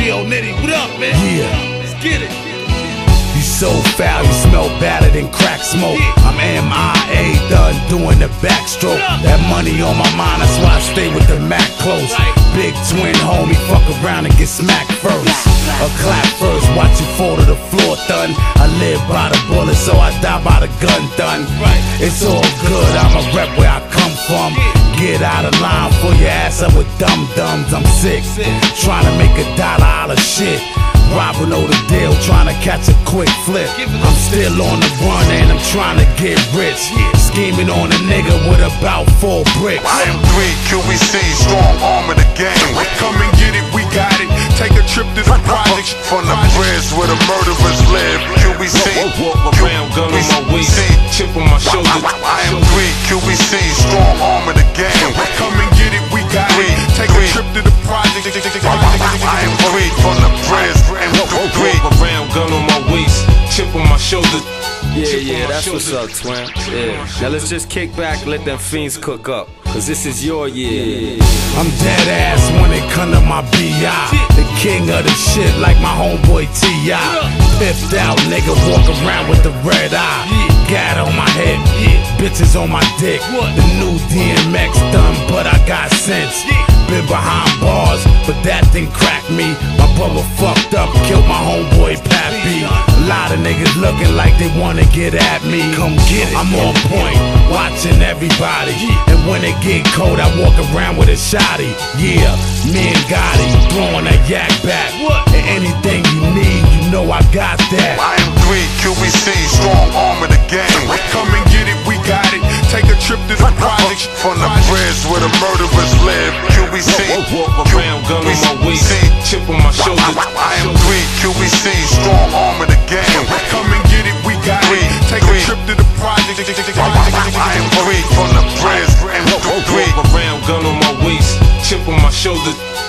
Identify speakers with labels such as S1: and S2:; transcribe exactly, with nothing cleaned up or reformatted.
S1: Yo, Nitty, what up, man?
S2: Yeah.
S1: Let's get it.
S2: You so foul, you smell better than crack smoke. I'm M I A done doing the backstroke. That money on my mind, that's why I stay with the Mac close. Big twin homie, fuck around and get smacked first. A clap first, watch you fall to the floor, done. I live by the bullet, so I die by the gun, done. It's all good, I'm a rep where I come from. Get out of line for your ass up with dum-dums. I'm sick, trying to make a dollar out of shit. Robbing know the deal, trying to catch a quick flip. I'm still on the run and I'm trying to get rich. Scheming on a nigga with about four bricks.
S3: I am three Q B C, strong arm of the game.
S1: Come and get it, we got it. Take a trip to the project.
S3: From the bridge where the murderers live. Q B C,
S4: Walk around, gun on my waist, chip on my shoulder.
S3: I am three Q B C, strong arm of the game.
S1: Come and get it, we got it. Take a trip to the project.
S3: I am three from the bridge.
S4: Walk around, gun on my waist, chip on my shoulder.
S5: Yeah, yeah, that's what's up, twin. Yeah. Now let's just kick back, let them fiends cook up, cause this is your year.
S2: I'm dead ass when it come to my B I. The king of the shit like my homeboy T I Piffed out nigga, walk around with the red eye. Gat on my head, bitches on my dick. The new D M X done, but I got sense. Been behind bars, but that thing cracked me. My brother fucked up, killed my homeboy Pappy. A lot of niggas looking like they wanna get at me. Come get it. I'm on point, watching everybody. And when it get cold, I walk around with a shotty. Yeah, me and Gotti throwing a yak back. And anything you need, you know I got that.
S3: I am three Q B C, strong arm of the game.
S1: Come and get it, we got it. Take a trip to the project.
S3: From the bridge where the murderers live. Q B C,
S4: Walk around, gun on my waist, chip on my shoulder.
S3: I am three Q B C, strong arm of the game.
S1: Come and get it, we got it. Take a trip to the project.
S3: I am three from the bridge.
S4: Walk around, gun on my waist, chip on my shoulder.